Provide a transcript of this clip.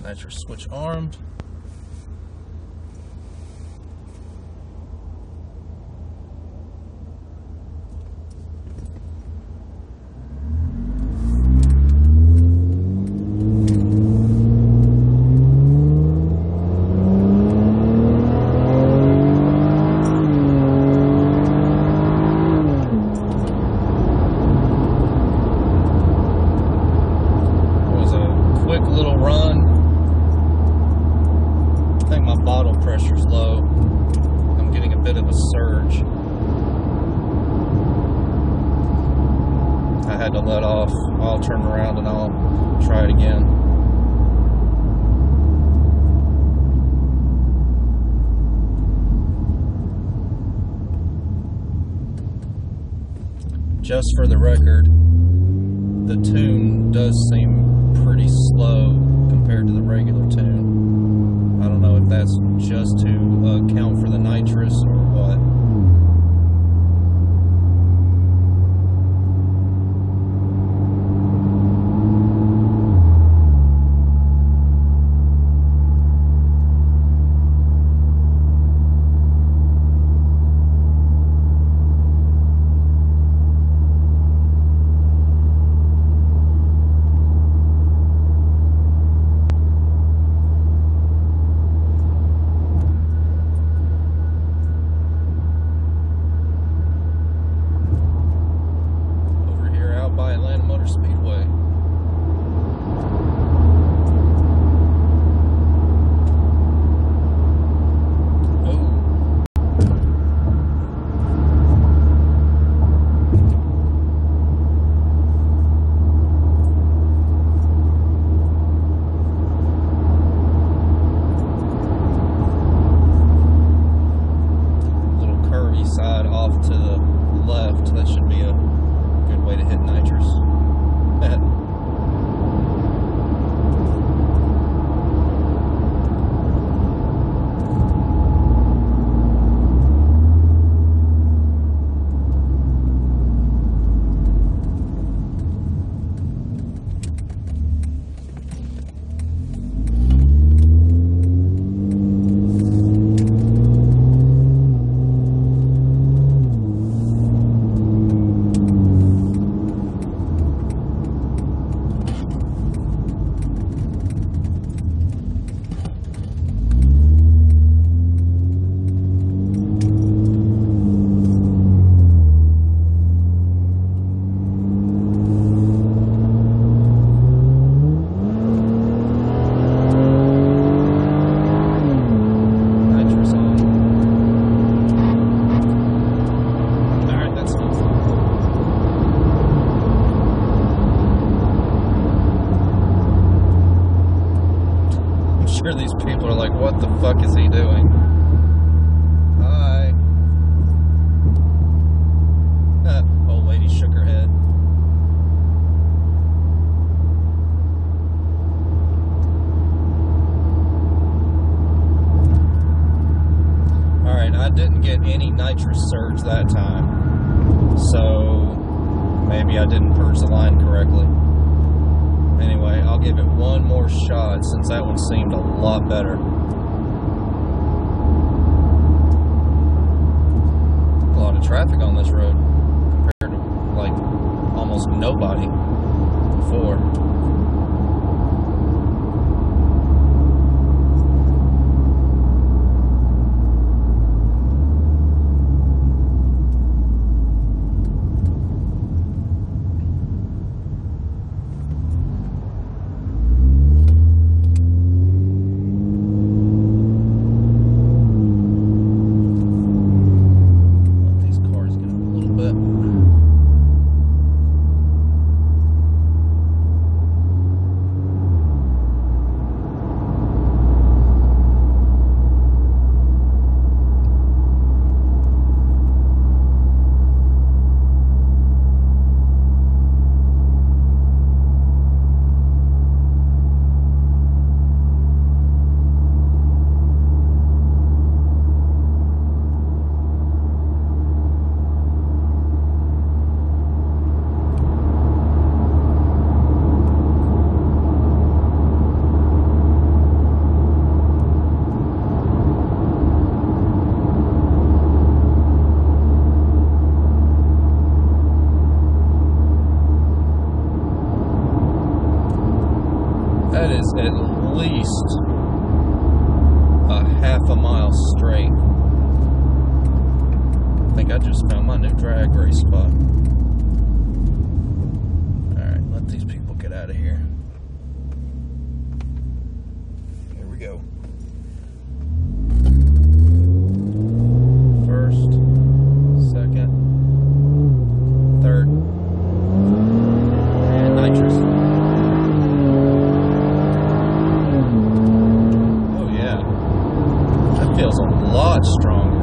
Nitrous switch armed. Quick little run. I think my bottle pressure's low. I'm getting a bit of a surge. I had to let off. I'll turn around and I'll try it again. Just for the record, the tune does seem pretty slow compared to the regular tune. I don't know if that's just to account for the nitrous or what. By Atlanta Motor Speedway. Little curvy side off to the left. That should be a good way to hit nitrous. Sure, these people are like, what the fuck is he doing? Hi. Old lady shook her head. Alright, I didn't get any nitrous surge that time, so maybe I didn't purge the line correctly. Anyway, I'll give it one more shot since that one seemed a lot better. A lot of traffic on this road compared to like almost nobody before. That is at least a half a mile straight. I think I just found my new drag race spot. Alright, let these people get out of here. Here we go. First, second, third, and nitrous. Oh yeah, that feels a lot stronger.